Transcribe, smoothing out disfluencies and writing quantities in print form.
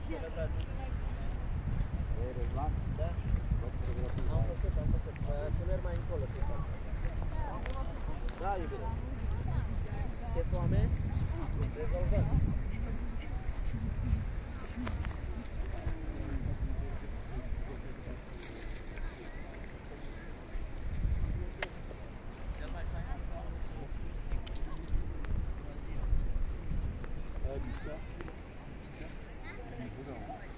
Rezvan? Da. Am făcut. Să merg mai încolo să fac. Da, iubire. Ce foame? Rezolvat. Cel mai fain să fac măsuri sigure.